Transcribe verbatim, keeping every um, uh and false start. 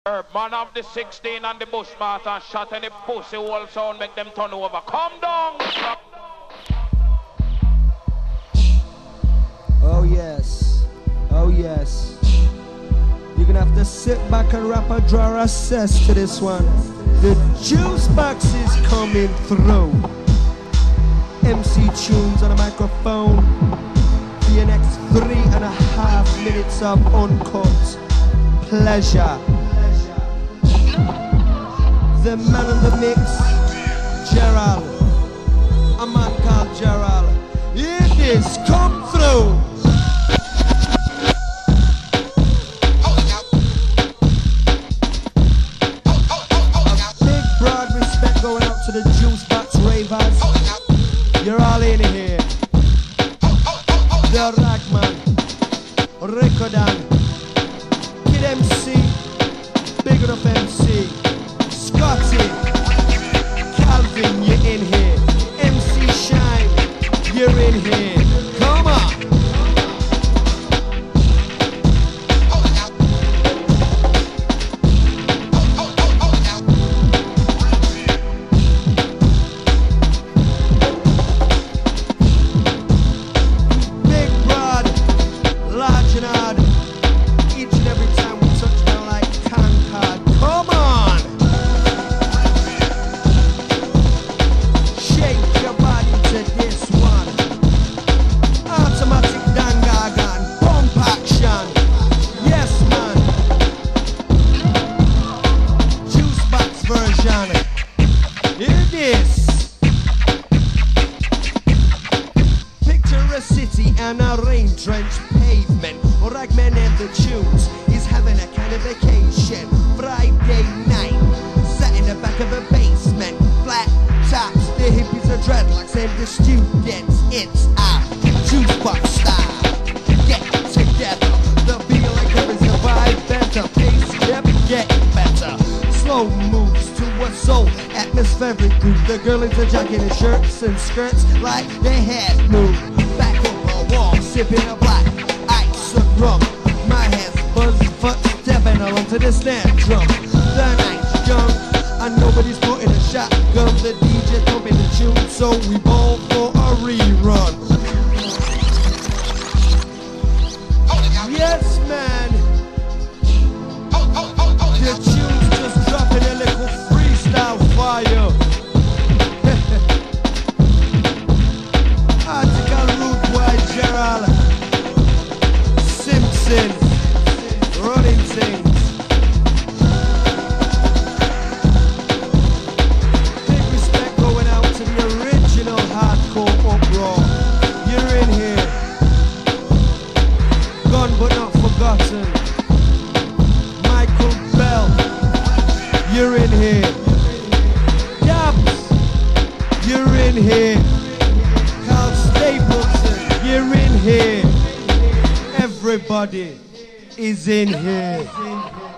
Man of the sixteen and the Bushmaster shot any pussy wall sound make them turn over. Come down! Oh yes, oh yes. You're gonna have to sit back and wrap a draw assess to this one. The juice box is coming through. M C Tunes on the microphone. For your next three and a half minutes of uncut pleasure. The man in the mix, Gerald. A man called Gerald. It is come through. Going out to the juice box ravers. You're all in here. The Ragman, Rekodan, Kid M C, Big enough M C, Scotty, Calvin, you're in here. M C Shine, you're in here. Come on. Each and every time we touch down like Tankard. Come on! Shake your body to this one. Automatic dangagan, pump action. Yes, man. Juice box version. It is. Picture a city and a rain-drenched pavement. Ragman and the Tunes is having a kind of vacation. Friday night, sat in the back of a basement. Flat tops, the hippies are dreadlocks and the students. It's a juice box style. Get together, the feel like there is a vibe better. Pace kept getting better. Slow moves to a soul atmospheric group. The girl is a jacket and shirts and skirts like they had moved. Back of a wall, sipping a black rum. My hands buzz foot stepping along to the snare drum. The night's young and nobody's putting a shotgun. The D J pumping the tune, so we ball for a rerun. Yes, man. The tune's just dropping a little freestyle fire. Article Root White Gerald Simpson, running things. Big respect going out to the original hardcore uproar. You're in here. Gone but not forgotten. Michael Bell, you're in here. Dabs, you're in here. Carl Stapleton, you're in here. Everybody is in here.